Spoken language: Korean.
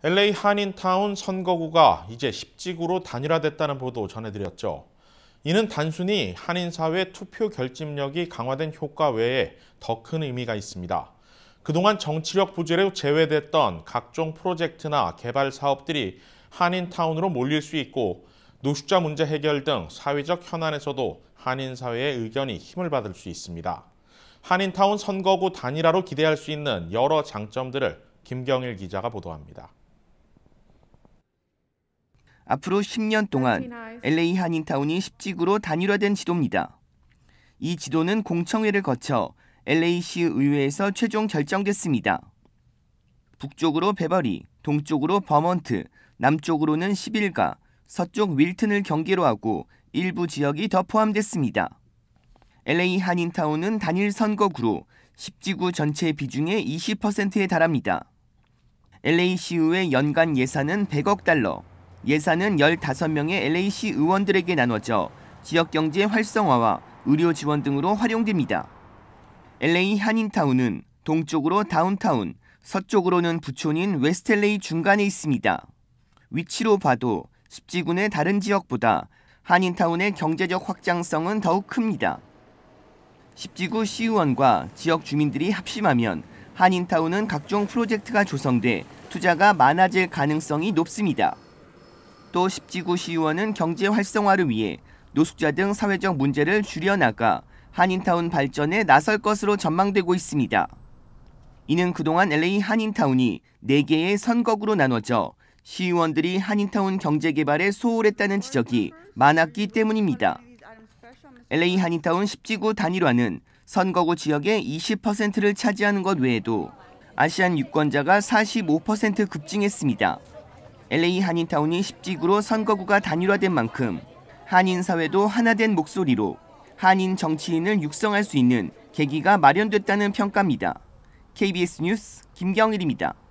LA 한인타운 선거구가 이제 10지구로 단일화됐다는 보도 전해드렸죠. 이는 단순히 한인사회 투표 결집력이 강화된 효과 외에 더 큰 의미가 있습니다. 그동안 정치력 부재로 제외됐던 각종 프로젝트나 개발 사업들이 한인타운으로 몰릴 수 있고 노숙자 문제 해결 등 사회적 현안에서도 한인사회의 의견이 힘을 받을 수 있습니다. 한인타운 선거구 단일화로 기대할 수 있는 여러 장점들을 김경일 기자가 보도합니다. 앞으로 10년 동안 LA 한인타운이 10지구로 단일화된 지도입니다. 이 지도는 공청회를 거쳐 LA시 의회에서 최종 결정됐습니다. 북쪽으로 베버리, 동쪽으로 버먼트, 남쪽으로는 11가, 서쪽 윌튼을 경계로 하고 일부 지역이 더 포함됐습니다. LA 한인타운은 단일 선거구로 10지구 전체 비중의 20%에 달합니다. LA시의회 연간 예산은 100억 달러, 예산은 15명의 LA시 의원들에게 나눠져 지역경제 활성화와 의료 지원 등으로 활용됩니다. LA 한인타운은 동쪽으로 다운타운, 서쪽으로는 부촌인 웨스트 LA 중간에 있습니다. 위치로 봐도 10지구 내 다른 지역보다 한인타운의 경제적 확장성은 더욱 큽니다. 10지구 시의원과 지역 주민들이 합심하면 한인타운은 각종 프로젝트가 조성돼 투자가 많아질 가능성이 높습니다. 또 10지구 시의원은 경제 활성화를 위해 노숙자 등 사회적 문제를 줄여나가 한인타운 발전에 나설 것으로 전망되고 있습니다. 이는 그동안 LA 한인타운이 4개의 선거구로 나눠져 시의원들이 한인타운 경제개발에 소홀했다는 지적이 많았기 때문입니다. LA 한인타운 10지구 단일화는 선거구 지역의 20%를 차지하는 것 외에도 아시안 유권자가 45% 급증했습니다. LA 한인타운이 10지구로 선거구가 단일화된 만큼 한인 사회도 하나된 목소리로 한인 정치인을 육성할 수 있는 계기가 마련됐다는 평가입니다. KBS 뉴스 김경일입니다.